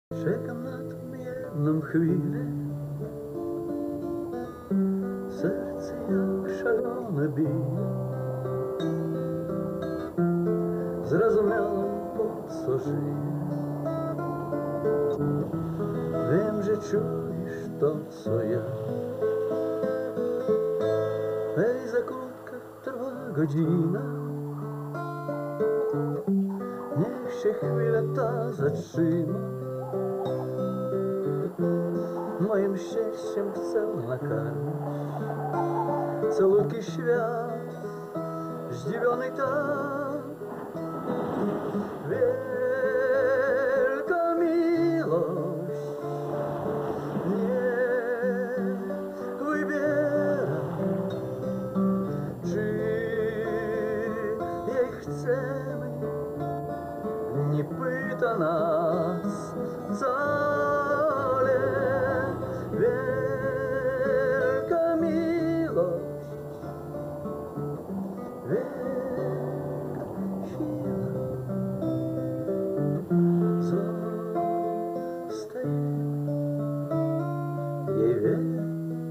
Czekam na tą jedną chwilę, serce jak szalone bije. Zrozumiałem, po co żyję. Wiem, że czujesz to, co ja. Ej, za krótka trwa godzina, niech się chwila ta zatrzyma. Moim szczęściem chcę nakarmić caluki świat, zdziwiony tak. Wielka miłość niech wybiera, czy jej chcemy, nie pyta nas wcale. Wielka miłość, wielka siła, zostaje jej wiele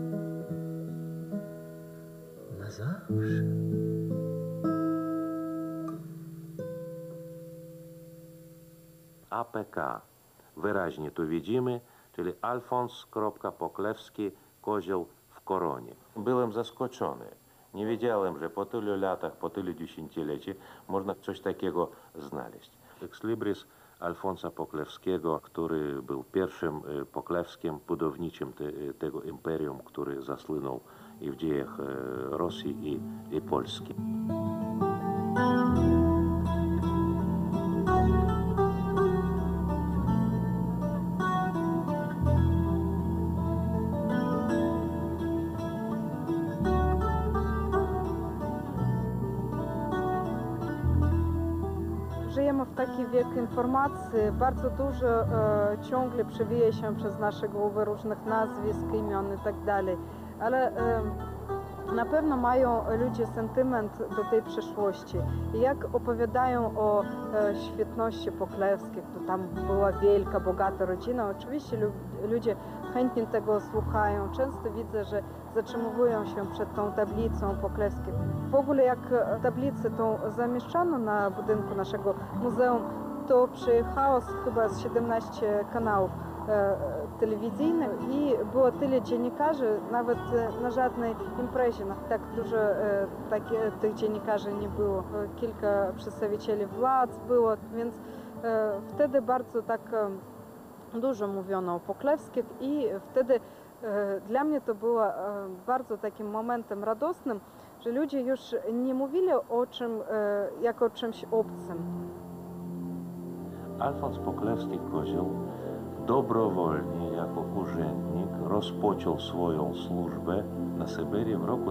na zawsze. APK. Wyraźnie tu widzimy, czyli Alfons Poklewski, kozioł w koronie. Byłem zaskoczony. Nie wiedziałem, że po tylu latach, po tylu dziesięcioleci można coś takiego znaleźć. Exlibris Alfonsa Poklewskiego, który był pierwszym Poklewskim budowniczym tego imperium, który zasłynął i w dziejach Rosji i Polski. Żyjemy w taki wiek informacji, bardzo dużo ciągle przewija się przez nasze głowy różnych nazwisk, imion i tak dalej, ale na pewno mają ludzie sentyment do tej przeszłości. I jak opowiadają o świetności Poklewskich, to tam była wielka, bogata rodzina, oczywiście ludzie chętnie tego słuchają. Często widzę, że zatrzymują się przed tą tablicą Poklewskich. W ogóle jak tablicę tą zamieszczano na budynku naszego muzeum, to przyjechało chyba z 17 kanałów telewizyjnych i było tyle dziennikarzy, nawet na żadnej imprezie tak dużo tych dziennikarzy nie było. Kilka przedstawicieli władz było, więc wtedy bardzo tak dużo mówiono o Poklewskich i wtedy dla mnie to było bardzo takim momentem radosnym, że ludzie już nie mówili o czym jako o czymś obcym. Alfons Poklewski kozioł dobrowolnie jako urzędnik rozpoczął swoją służbę na Syberii w roku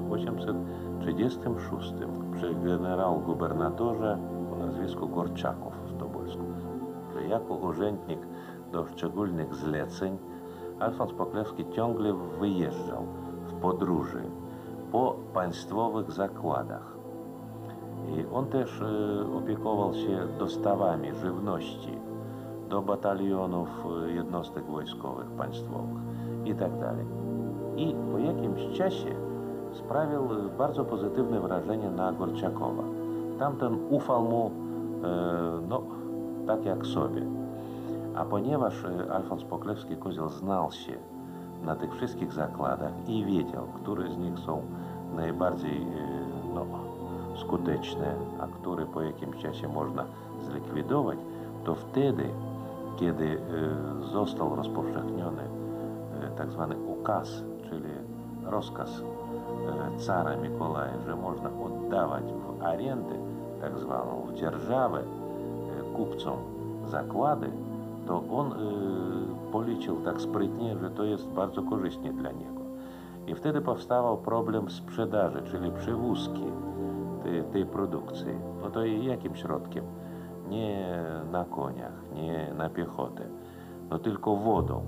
1836 przy generał-gubernatorze o nazwisku Gorczakow w Tobolsku. Jako urzędnik do szczególnych zleceń Alfons Poklewski ciągle wyjeżdżał w podróży po państwowych zakładach. I on też opiekował się dostawami żywności do batalionów jednostek wojskowych państwowych i tak dalej. I po jakimś czasie sprawił bardzo pozytywne wrażenie na Gorczakowa. Tamten ufał mu no, tak jak sobie. A ponieważ Alfons Poklewski kozioł znał się na tych wszystkich zakładach i wiedział, które z nich są najbardziej no, skuteczne, a które po jakimś czasie można zlikwidować, to wtedy, kiedy został rozpowszechniony tak zwany ukaz, czyli rozkaz cara Mikołaja, że można oddawać w arendę, tak zwaną w dzierżawę kupcom zakłady, to on policzył tak sprytnie, że to jest bardzo korzystnie dla niego. I wtedy powstawał problem sprzedaży, czyli przewózki tej produkcji. No to jakim środkiem? Nie na koniach, nie na piechotę, no tylko wodą.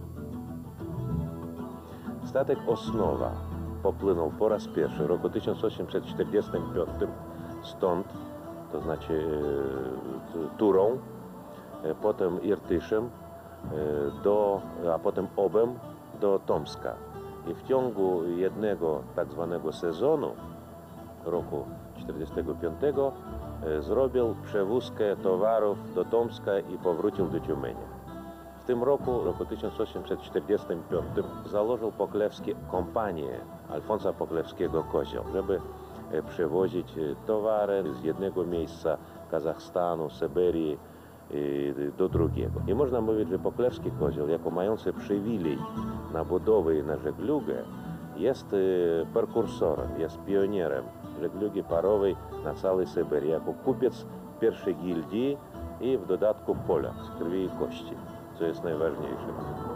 Statek Osnowa popłynął po raz pierwszy w roku 1845 stąd, to znaczy Turą, potem Irtyszem, a potem obem do Tomska. I w ciągu jednego tak zwanego sezonu roku 1945 zrobił przewózkę towarów do Tomska i powrócił do Tiumenia. W tym roku 1845, założył Poklewski kompanię Alfonsa Poklewskiego Kozioł, żeby przewozić towary z jednego miejsca Kazachstanu, Syberii do drugiego. I można mówić, że Poklewski Kozioł, jako mający przywilej na budowę i na żeglugę, jest prekursorem, jest pionierem żeglugi parowej na całej Syberii, jako kupiec pierwszej gildii i w dodatku Polak z krwi i kości, co jest najważniejsze.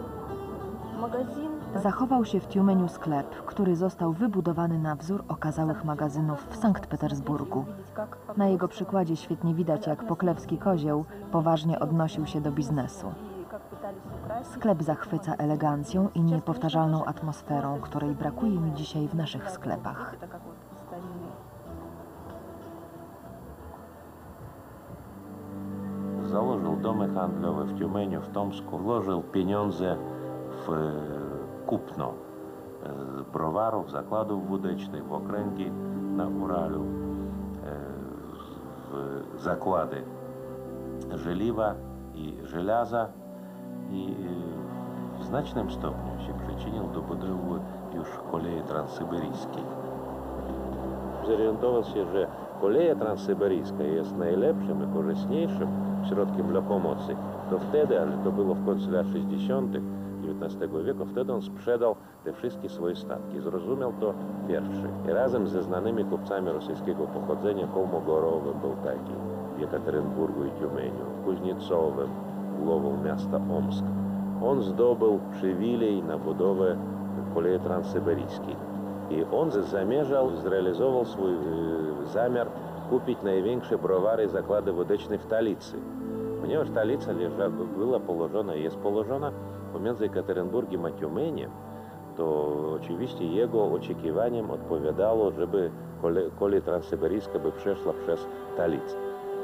Zachował się w Tiumeniu sklep, który został wybudowany na wzór okazałych magazynów w Sankt Petersburgu. Na jego przykładzie świetnie widać, jak Poklewski Kozioł poważnie odnosił się do biznesu. Sklep zachwyca elegancją i niepowtarzalną atmosferą, której brakuje mi dzisiaj w naszych sklepach. Założył domy handlowe w Tiumeniu, w Tomsku, włożył pieniądze w kupno browarów, zakładów wódecznych, w okręgi na Uralu, w zakłady żeliwa i żelaza i w znacznym stopniu się przyczynił do budowy już kolei transsyberyjskiej. Zorientował się, że koleja transsyberyjska jest najlepszym i korzystniejszym środkiem lokomocji. To wtedy, ale to było w końcu lat 60. XIX wieku, wtedy on sprzedał te wszystkie swoje statki. Zrozumiał to pierwszy. I razem ze znanymi kupcami rosyjskiego pochodzenia, Kolmogorowym był taki w Jekaterynburgu i Tiumeniu, Kuźniecowym, głową miasta Omsk. On zdobył przywilej na budowę kolei transsyberyjskiej. I on zamierzał, zrealizował swój zamiar kupić największe browary i zakłady wódeczne w Talicy. Ponieważ Talica była położona, jest położona pomiędzy Jekaterynburgiem a Tiumeniem, to oczywiście jego oczekiwaniom odpowiadało, żeby kolej transsyberyjska by przeszła przez Talicę.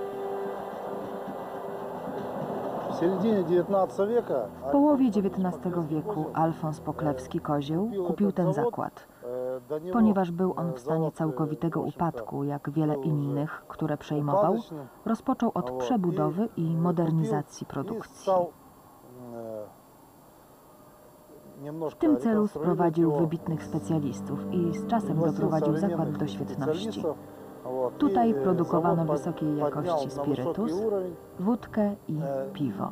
W połowie XIX wieku Alfons Poklewski Kozioł kupił ten zakład. Ponieważ był on w stanie całkowitego upadku, jak wiele innych, które przejmował, rozpoczął od przebudowy i modernizacji produkcji. W tym celu sprowadził wybitnych specjalistów i z czasem doprowadził zakład do świetności. Tutaj produkowano wysokiej jakości spirytus, wódkę i piwo.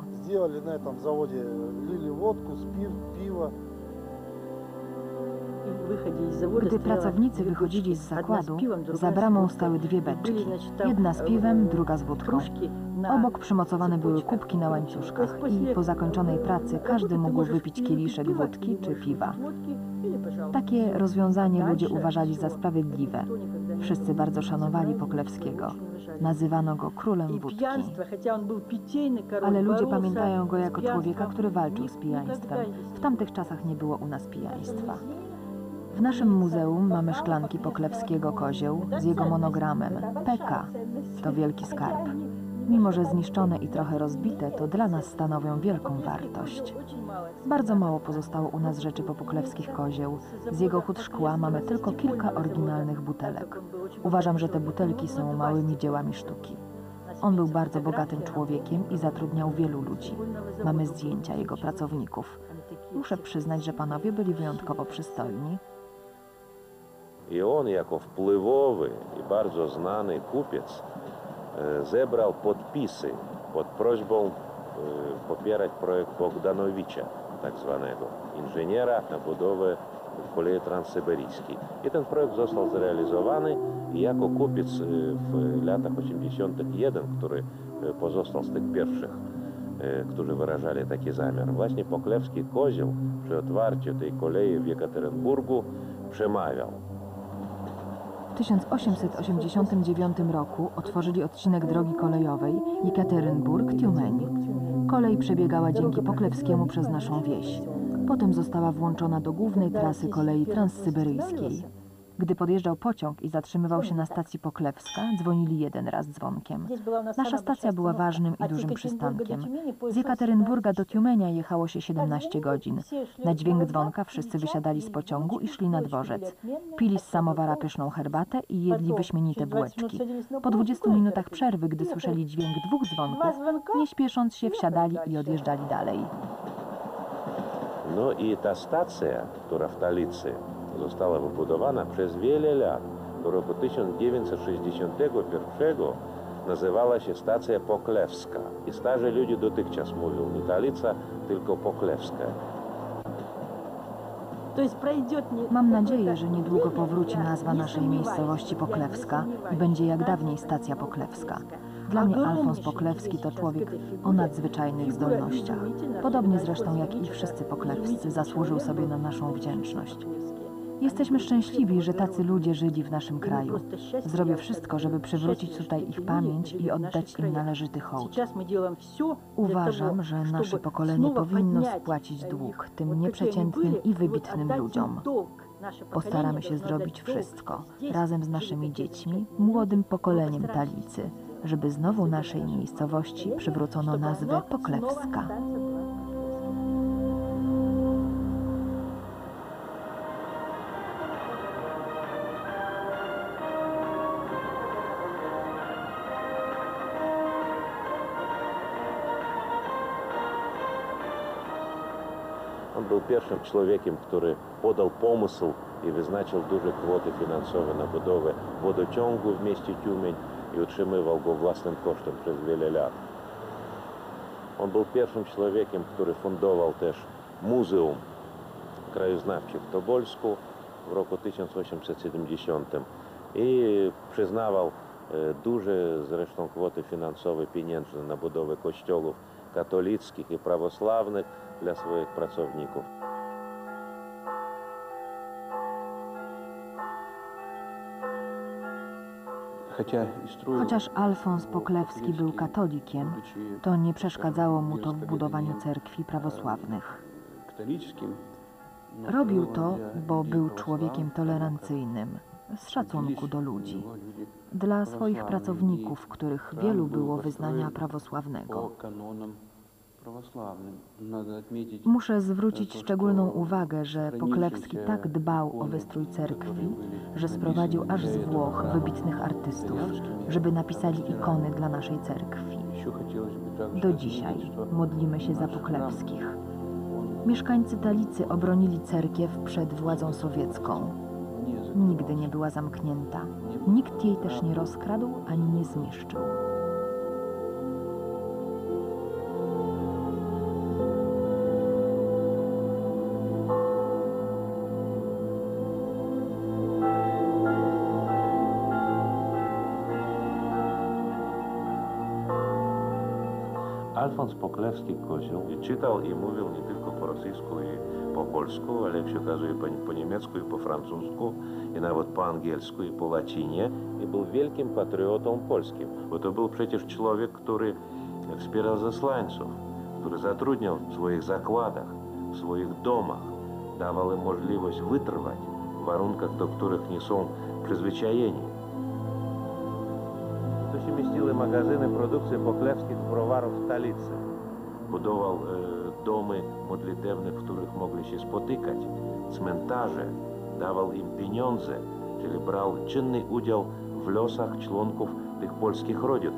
Gdy pracownicy wychodzili z zakładu, za bramą stały dwie beczki. Jedna z piwem, druga z wódką. Obok przymocowane były kubki na łańcuszkach i po zakończonej pracy każdy mógł wypić kieliszek wódki czy piwa. Takie rozwiązanie ludzie uważali za sprawiedliwe. Wszyscy bardzo szanowali Poklewskiego. Nazywano go królem wódki. Ale ludzie pamiętają go jako człowieka, który walczył z pijaństwem. W tamtych czasach nie było u nas pijaństwa. W naszym muzeum mamy szklanki Poklewskiego Kozioł z jego monogramem PK. To wielki skarb. Mimo że zniszczone i trochę rozbite, to dla nas stanowią wielką wartość. Bardzo mało pozostało u nas rzeczy po Poklewskich Kozioł. Z jego hut szkła mamy tylko kilka oryginalnych butelek. Uważam, że te butelki są małymi dziełami sztuki. On był bardzo bogatym człowiekiem i zatrudniał wielu ludzi. Mamy zdjęcia jego pracowników. Muszę przyznać, że panowie byli wyjątkowo przystojni. I on jako wpływowy i bardzo znany kupiec zebrał podpisy pod prośbą popierać projekt Bogdanowicza, tak zwanego inżyniera na budowę kolei transsyberyjskiej. I ten projekt został zrealizowany i jako kupiec w latach 81, który pozostał z tych pierwszych, którzy wyrażali taki zamiar, właśnie Poklewski Kozioł przy otwarciu tej kolei w Jekaterynburgu przemawiał. W 1889 roku otworzyli odcinek drogi kolejowej Jekaterynburg-Tiumeń. Kolej przebiegała dzięki Poklewskiemu przez naszą wieś. Potem została włączona do głównej trasy kolei transsyberyjskiej. Gdy podjeżdżał pociąg i zatrzymywał się na stacji Poklewska, dzwonili jeden raz dzwonkiem. Nasza stacja była ważnym i dużym przystankiem. Z Jekaterynburga do Tiumenia jechało się 17 godzin. Na dźwięk dzwonka wszyscy wysiadali z pociągu i szli na dworzec. Pili z samowara pyszną herbatę i jedli wyśmienite bułeczki. Po 20 minutach przerwy, gdy słyszeli dźwięk 2 dzwonków, nie śpiesząc się wsiadali i odjeżdżali dalej. No i ta stacja, która w stolicy została wybudowana przez wiele lat, do roku 1961 nazywała się stacja Poklewska. I starzy ludzie dotychczas mówią nie stolica, tylko Poklewska. Mam nadzieję, że niedługo powróci nazwa naszej miejscowości Poklewska i będzie jak dawniej stacja Poklewska. Dla mnie Alfons Poklewski to człowiek o nadzwyczajnych zdolnościach. Podobnie zresztą jak i wszyscy poklewscy zasłużył sobie na naszą wdzięczność. Jesteśmy szczęśliwi, że tacy ludzie żyli w naszym kraju. Zrobię wszystko, żeby przywrócić tutaj ich pamięć i oddać im należyty hołd. Uważam, że nasze pokolenie powinno spłacić dług tym nieprzeciętnym i wybitnym ludziom. Postaramy się zrobić wszystko, razem z naszymi dziećmi, młodym pokoleniem Talicy, żeby znowu naszej miejscowości przywrócono nazwę Poklewska. On był pierwszym człowiekiem, który podał pomysł i wyznaczył duże kwoty finansowe na budowę wodociągu w mieście Tiumeń i utrzymywał go własnym kosztem przez wiele lat. On był pierwszym człowiekiem, który fundował też Muzeum Krajoznawcze w Tobolsku w roku 1870 i przyznawał duże zresztą kwoty finansowe pieniężne na budowę kościołów katolickich i prawosławnych dla swoich pracowników. Chociaż Alfons Poklewski był katolikiem, to nie przeszkadzało mu to w budowaniu cerkwi prawosławnych. Robił to, bo był człowiekiem tolerancyjnym, z szacunku do ludzi. Dla swoich pracowników, których wielu było wyznania prawosławnego. Muszę zwrócić szczególną uwagę, że Poklewski tak dbał o wystrój cerkwi, że sprowadził aż z Włoch wybitnych artystów, żeby napisali ikony dla naszej cerkwi. Do dzisiaj modlimy się za Poklewskich. Mieszkańcy Talicy obronili cerkiew przed władzą sowiecką. Nigdy nie była zamknięta. Nikt jej też nie rozkradł ani nie zniszczył. Alfons Poklewski-Kozioł czytał i mówił nie tylko po rosyjsku i po polsku, ale jak się okazuje po niemiecku i po francusku, i nawet po angielsku i po łacinie. I był wielkim patriotą polskim, bo to był przecież człowiek, który wspierał zesłańców, który zatrudniał w swoich zakładach, w swoich domach, dawał im możliwość wytrwać w warunkach, do których nie są przyzwyczajeni. Tu się mieściły magazyny produkcji poklewskich browarów w stolicy. Budował domy modlitewne, w których mogli się spotykać, cmentarze, dawał im pieniądze, czyli brał czynny udział w losach członków tych polskich rodzin.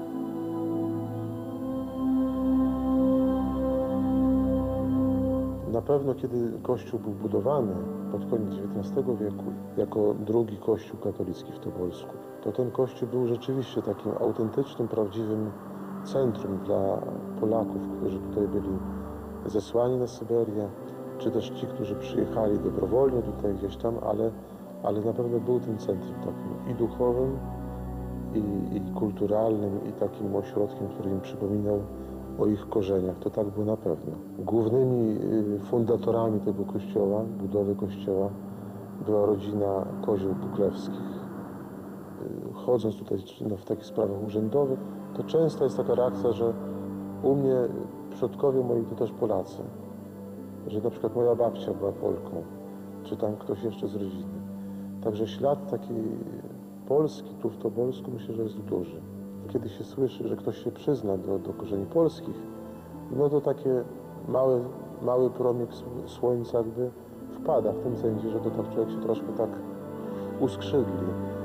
Na pewno, kiedy Kościół był budowany pod koniec XIX wieku jako drugi Kościół katolicki w Tobolsku, to ten Kościół był rzeczywiście takim autentycznym, prawdziwym centrum dla Polaków, którzy tutaj byli zesłani na Syberię, czy też ci, którzy przyjechali dobrowolnie tutaj gdzieś tam, ale na pewno był tym centrum takim i duchowym, i kulturalnym, i takim ośrodkiem, który im przypominał o ich korzeniach. To tak było na pewno. Głównymi fundatorami tego kościoła, budowy kościoła, była rodzina Kozioł-Poklewskich. Chodząc tutaj w takich sprawach urzędowych, to często jest taka reakcja, że u mnie przodkowie moi to też Polacy. Że na przykład moja babcia była Polką, czy tam ktoś jeszcze z rodziny. Także ślad taki polski tu w Tobolsku myślę, że jest duży. Kiedy się słyszy, że ktoś się przyzna do korzeni polskich, no to takie mały promyk słońca jakby wpada w tym sensie, że to tak człowiek się troszkę tak uskrzydli.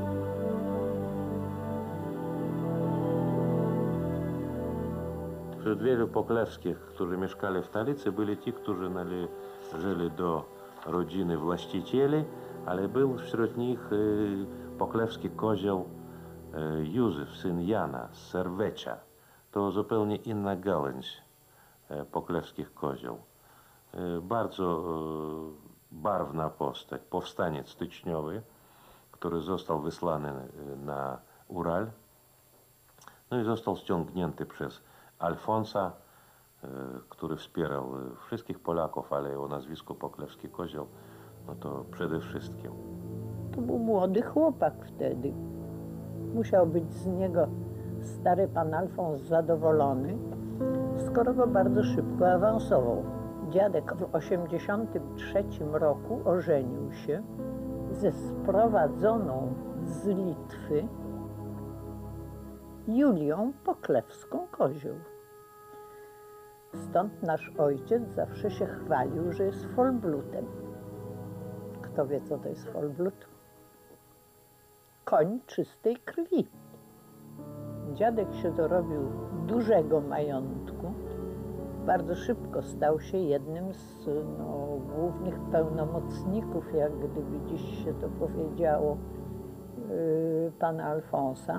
Wśród wielu Poklewskich, którzy mieszkali w stolicy, byli ci, którzy należeli do rodziny właścicieli, ale był wśród nich poklewski kozioł Józef, syn Jana z Serwecza. To zupełnie inna gałęź poklewskich kozioł. Bardzo barwna postać, powstaniec styczniowy, który został wysłany na Ural, no i został ściągnięty przez Alfonsa, który wspierał wszystkich Polaków, ale o nazwisku Poklewski Kozioł, no to przede wszystkim. To był młody chłopak wtedy. Musiał być z niego stary pan Alfons zadowolony, skoro go bardzo szybko awansował. Dziadek w 1983 roku ożenił się ze sprowadzoną z Litwy Julią Poklewską-Kozioł. Stąd nasz ojciec zawsze się chwalił, że jest folblutem. Kto wie, co to jest folblut? Koń czystej krwi. Dziadek się dorobił dużego majątku. Bardzo szybko stał się jednym z głównych pełnomocników, jak gdyby dziś się to powiedziało, pana Alfonsa.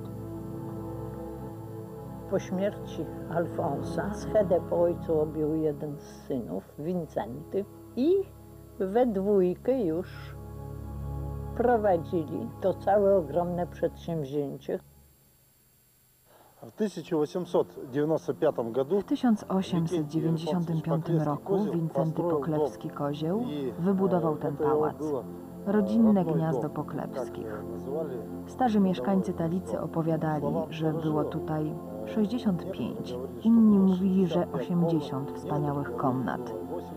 Po śmierci Alfonsa schedę po ojcu objął jeden z synów, Wincenty, i we dwójkę już prowadzili to całe ogromne przedsięwzięcie. W 1895 roku Wincenty Poklewski-Kozioł wybudował ten pałac, rodzinne gniazdo Poklewskich. Starzy mieszkańcy Talicy opowiadali, że było tutaj 65, inni mówili, że 80 wspaniałych komnat.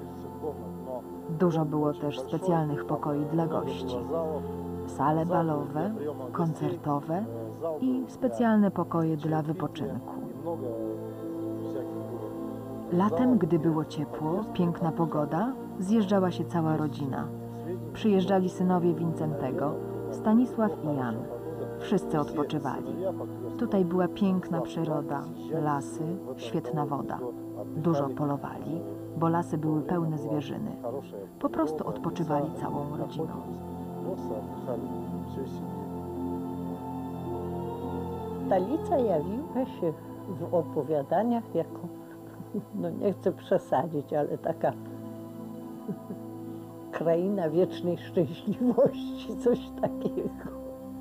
Dużo było też specjalnych pokoi dla gości, sale balowe, koncertowe i specjalne pokoje dla wypoczynku. Latem, gdy było ciepło, piękna pogoda, zjeżdżała się cała rodzina. Przyjeżdżali synowie Wincentego, Stanisław i Jan. Wszyscy odpoczywali. Tutaj była piękna przyroda, lasy, świetna woda. Dużo polowali, bo lasy były pełne zwierzyny. Po prostu odpoczywali całą rodziną. Talica jawiła się w opowiadaniach jako, no nie chcę przesadzić, ale taka kraina wiecznej szczęśliwości, coś takiego.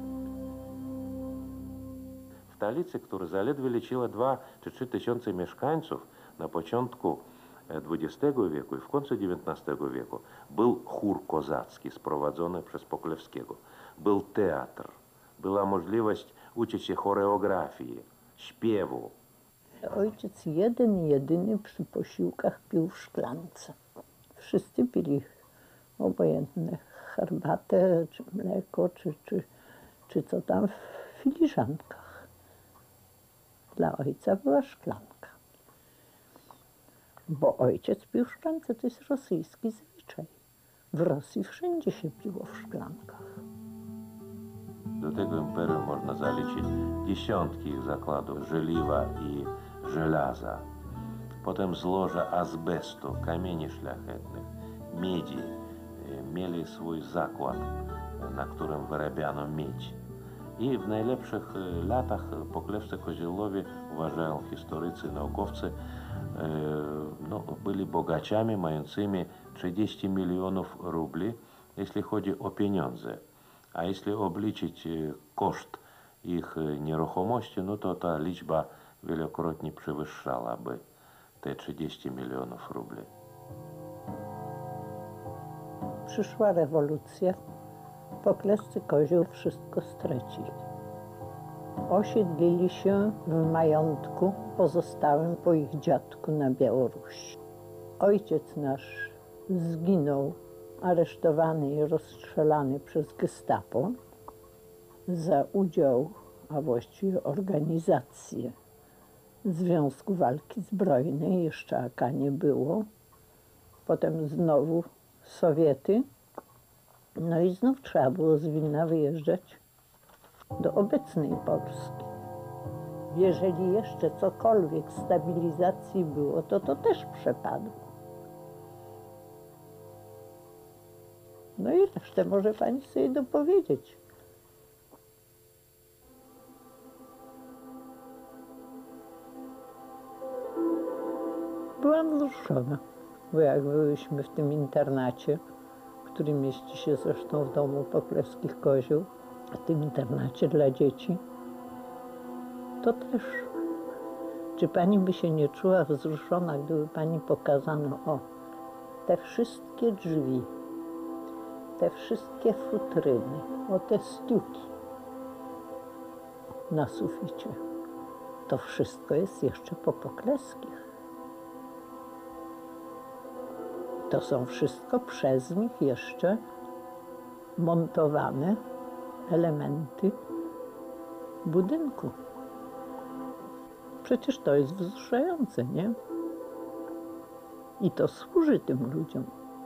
W Talicy, która zaledwie liczyła 2 czy 3 tysiące mieszkańców na początku XX wieku i w końcu XIX wieku, był chór kozacki sprowadzony przez Poklewskiego. Był teatr, była możliwość uczyć się choreografii, śpiewu. Ojciec jedyny przy posiłkach pił w szklance. Wszyscy pili obojętne herbatę, czy mleko, czy co tam w filiżankach. Dla ojca była szklanka. Bo ojciec pił w szklance, to jest rosyjski zwyczaj. W Rosji wszędzie się piło w szklankach. Do tego imperium można zaliczyć dziesiątki ich zakładów żeliwa i żelaza. Potem złoża azbestu, kamieni szlachetnych, miedzi. Mieli swój zakład, na którym wyrabiano miedź. I w najlepszych latach Poklewscy Koziołowie, uważają historycy, naukowcy, byli bogaciami mającymi 30 milionów rubli, jeśli chodzi o pieniądze. A jeśli obliczyć koszt ich nieruchomości, no to ta liczba wielokrotnie przewyższałaby te 30 milionów rubli. Przyszła rewolucja, Poklewscy Kozioł wszystko stracili. Osiedlili się w majątku pozostałym po ich dziadku na Białorusi. Ojciec nasz zginął aresztowany i rozstrzelany przez Gestapo za udział, a właściwie organizację Związku Walki Zbrojnej. Jeszcze AK nie było. Potem znowu Sowiety. No i znów trzeba było z Wilna wyjeżdżać do obecnej Polski. Jeżeli jeszcze cokolwiek stabilizacji było, to też przepadło. No i resztę może pani sobie dopowiedzieć. Byłam wzruszona, bo jak byliśmy w tym internacie, który mieści się zresztą w domu Poklewskich Kozioł, w tym internacie dla dzieci, to też. Czy pani by się nie czuła wzruszona, gdyby pani pokazano, o, te wszystkie drzwi, te wszystkie futryny, o te stuki na suficie, to wszystko jest jeszcze po Poklewskich. To są wszystko przez nich jeszcze montowane elementy budynku. Przecież to jest wzruszające, nie? I to służy tym ludziom.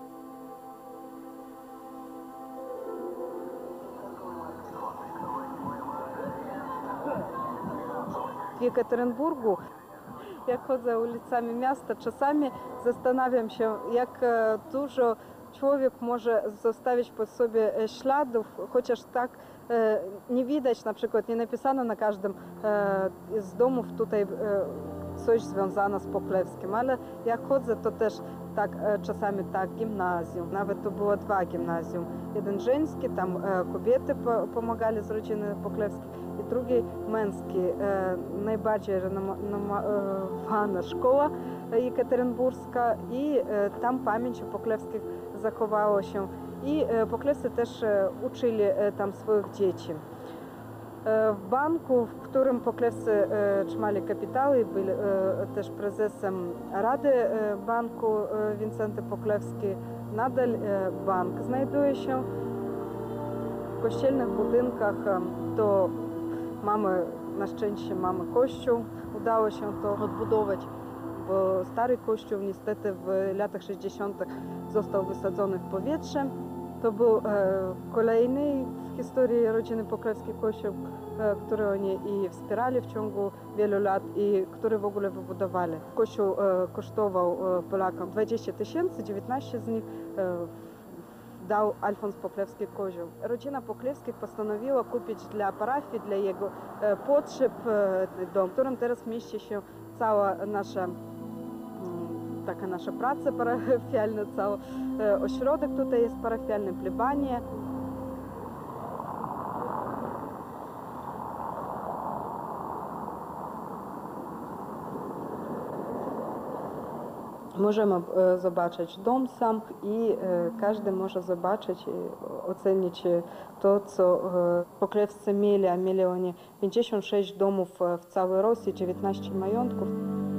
W Jekaterynburgu, jak chodzę ulicami miasta, czasami zastanawiam się, jak dużo człowiek może zostawić po sobie śladów, chociaż tak nie widać, na przykład nie napisano na każdym z domów tutaj coś związane z Poklewskim, ale jak chodzę, to też tak czasami tak gimnazjum, nawet to było 2 gimnazjum. Jeden żeński, tam kobiety pomagali z rodziny Poklewskiej, i drugi męski, najbardziej renomowana szkoła jekaterynburska, i tam pamięć o Poklewskich zachowało się. I Poklewscy też uczyli tam swoich dzieci. W banku, w którym Poklewscy trzymali kapitały, byli też prezesem Rady Banku Wincenty Poklewski, nadal bank znajduje się. W kościelnych budynkach to na szczęście mamy kościół, udało się to odbudować, bo stary kościół niestety w latach 60. został wysadzony w powietrze. To był kolejny w historii rodziny Poklewskiej kościół, który oni i wspierali w ciągu wielu lat i który w ogóle wybudowali. Kościół kosztował Polakom 20 000, 19 z nich dał Alfons Poklewski Kozioł. Rodzina Poklewskich postanowiła kupić dla parafii, dla jego potrzeb dom, w którym teraz mieści się cała nasza praca parafialna, cały ośrodek tutaj jest parafialny, plebania. Możemy zobaczyć dom sam i każdy może zobaczyć i ocenić to, co Poklewscy mieli, a mieli oni 56 domów w całej Rosji, 19 majątków.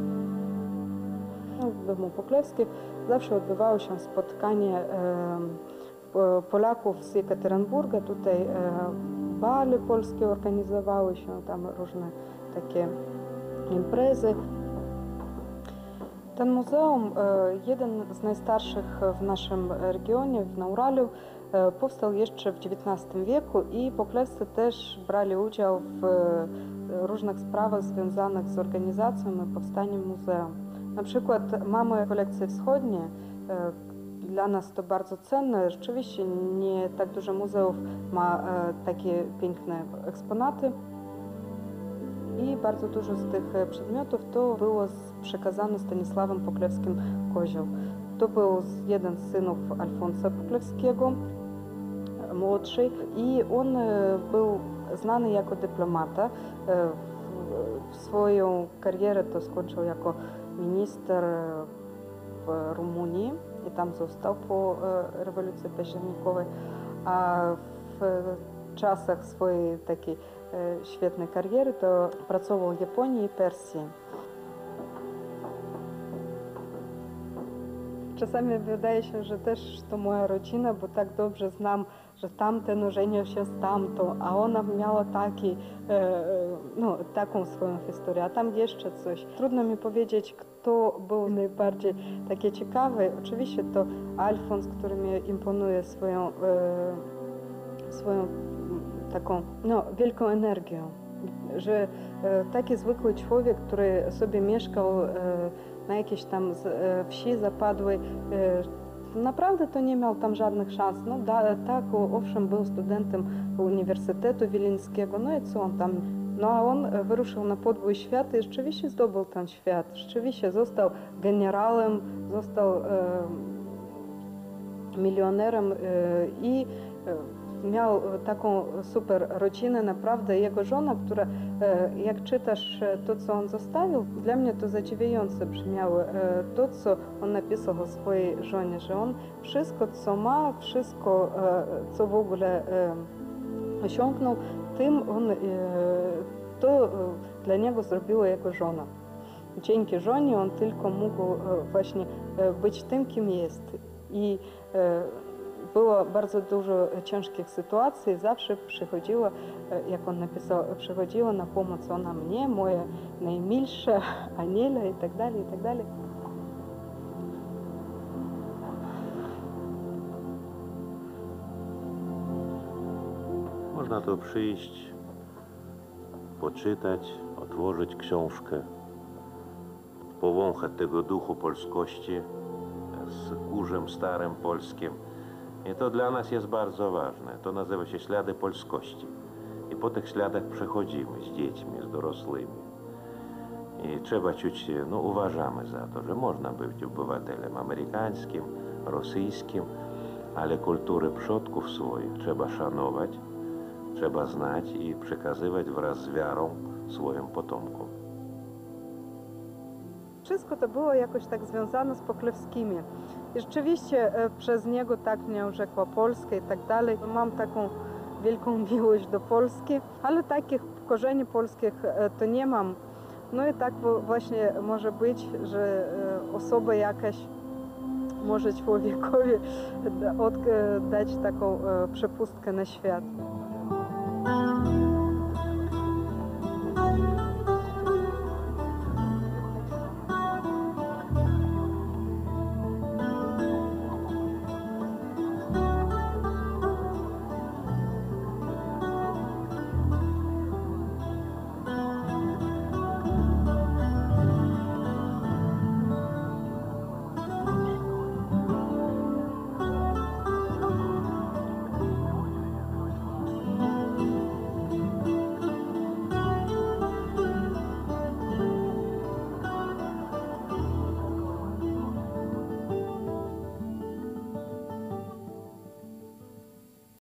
W domu Poklewskich zawsze odbywało się spotkanie Polaków z Jekaterynburga. Tutaj bale polskie organizowały się, tam różne takie imprezy. Ten muzeum, jeden z najstarszych w naszym regionie, na Uralu, powstał jeszcze w XIX wieku i Poklewscy też brali udział w różnych sprawach związanych z organizacją i powstaniem muzeum. Na przykład mamy kolekcje wschodnie, dla nas to bardzo cenne. Rzeczywiście nie tak dużo muzeów ma takie piękne eksponaty. I bardzo dużo z tych przedmiotów to było przekazane Stanisławem Poklewskim Kozioł. To był jeden z synów Alfonsa Poklewskiego, młodszy, i on był znany jako dyplomata. Swoją karierę to skończył jako minister w Rumunii i tam został po rewolucji październikowej, a w czasach swojej takiej świetnej kariery to pracował w Japonii i Persji. Czasami wydaje się, że też to moja rodzina, bo tak dobrze znam, że tamten ożenił się z tamtą, a ona miała taką swoją historię, a tam jeszcze coś. Trudno mi powiedzieć, kto był najbardziej taki ciekawy. Oczywiście to Alfons, który mi imponuje swoją taką wielką energią, że taki zwykły człowiek, który sobie mieszkał na jakiejś tam wsi zapadłej, naprawdę to nie miał tam żadnych szans. Tak, owszem, był studentem Uniwersytetu Wileńskiego, i co on tam? A on wyruszył na podbój świata i rzeczywiście zdobył ten świat. Rzeczywiście został generałem, został milionerem i miał taką super rodzinę, naprawdę. Jego żona, która, jak czytasz to, co on zostawił, dla mnie to zadziwiające brzmiało. To, co on napisał o swojej żonie, że on wszystko, co ma, wszystko, co w ogóle osiągnął, tym on, to dla niego zrobiła jego żona. Dzięki żonie on tylko mógł właśnie być tym, kim jest. I było bardzo dużo ciężkich sytuacji, zawsze przychodziła, jak on napisał, przychodziła na pomoc ona mnie, moja najmilsza, Aniela i tak dalej, i tak dalej. Można tu przyjść, poczytać, otworzyć książkę, powąchać tego duchu polskości z kurzem starym polskim. I to dla nas jest bardzo ważne. To nazywa się ślady polskości. I po tych śladach przechodzimy z dziećmi, z dorosłymi. I trzeba czuć się, uważamy za to, że można być obywatelem amerykańskim, rosyjskim, ale kultury przodków swoich trzeba szanować, trzeba znać i przekazywać wraz z wiarą swoim potomkom. Wszystko to było jakoś tak związane z Poklewskimi. I rzeczywiście przez niego tak mnie urzekła Polska i tak dalej. Mam taką wielką miłość do Polski, ale takich korzeni polskich to nie mam. I tak właśnie może być, że osoba jakaś może człowiekowi dać taką przepustkę na świat.